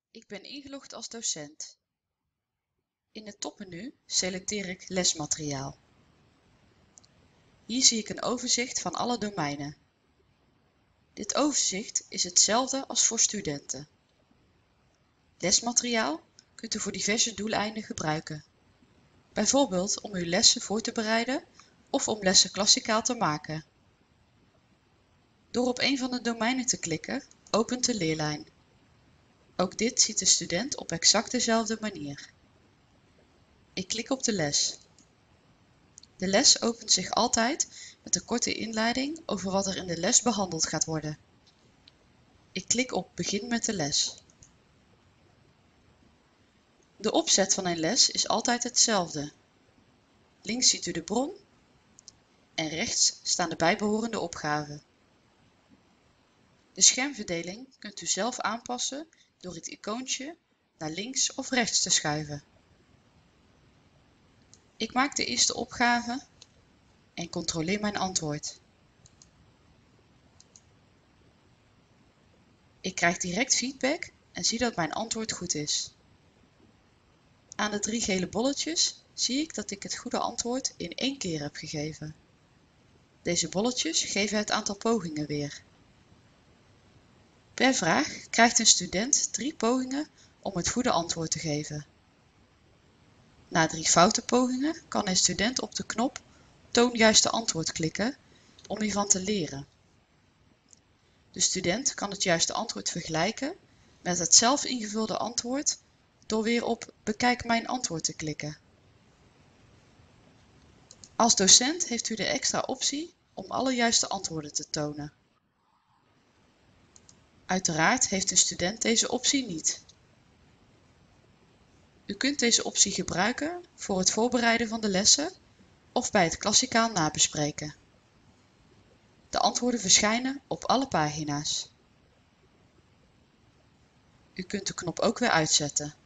Ik ben ingelogd als docent. In het topmenu selecteer ik lesmateriaal. Hier zie ik een overzicht van alle domeinen. Dit overzicht is hetzelfde als voor studenten. Lesmateriaal kunt u voor diverse doeleinden gebruiken. Bijvoorbeeld om uw lessen voor te bereiden of om lessen klassikaal te maken. Door op een van de domeinen te klikken, opent de leerlijn. Ook dit ziet de student op exact dezelfde manier. Ik klik op de les. De les opent zich altijd met een korte inleiding over wat er in de les behandeld gaat worden. Ik klik op Begin met de les. De opzet van een les is altijd hetzelfde. Links ziet u de bron en rechts staan de bijbehorende opgaven. De schermverdeling kunt u zelf aanpassen door het icoontje naar links of rechts te schuiven. Ik maak de eerste opgave en controleer mijn antwoord. Ik krijg direct feedback en zie dat mijn antwoord goed is. Aan de 3 gele bolletjes zie ik dat ik het goede antwoord in 1 keer heb gegeven. Deze bolletjes geven het aantal pogingen weer. Per vraag krijgt een student 3 pogingen om het goede antwoord te geven. Na 3 foute pogingen kan een student op de knop Toon juiste antwoord klikken om hiervan te leren. De student kan het juiste antwoord vergelijken met het zelf ingevulde antwoord door weer op Bekijk mijn antwoord te klikken. Als docent heeft u de extra optie om alle juiste antwoorden te tonen. Uiteraard heeft een student deze optie niet. U kunt deze optie gebruiken voor het voorbereiden van de lessen of bij het klassikaal nabespreken. De antwoorden verschijnen op alle pagina's. U kunt de knop ook weer uitzetten.